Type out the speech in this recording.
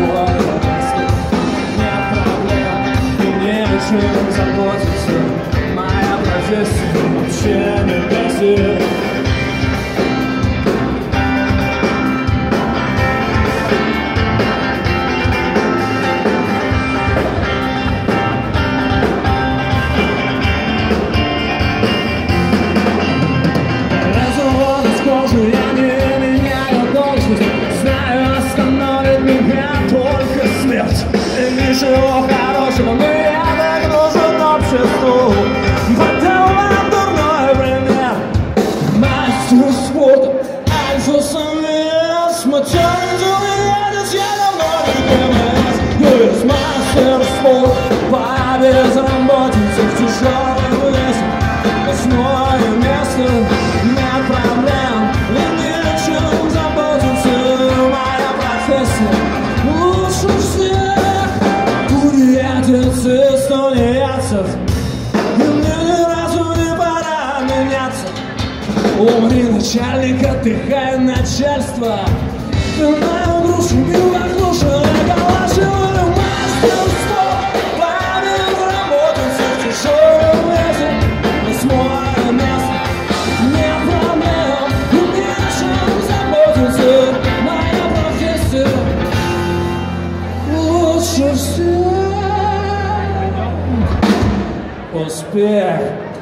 Нет проблем, и не нечем заботиться. Моя профессия вообще не бесит. Ничего хорошего, но я так нужен обществу. Подавай дурной пример. Мастер спорта, альфа-самец. Мотивирует меня, я давно не КМС. Есть мастер спорта по безработице в тяжелом весе. Восьмое место, нет проблем, и нечем заботиться. Моя профессия лучше всех. Курятицы, тунеядцев, и мне ни разу не пора меняться. Умри, начальник, отдыхай, начальство. Ты на грушу, била груша, оголашиваю мастерство. Память работается в тяжелом весе. Восьмое место, нет проблем, и нечем заботиться. Моя профессия лучше всех. Успех.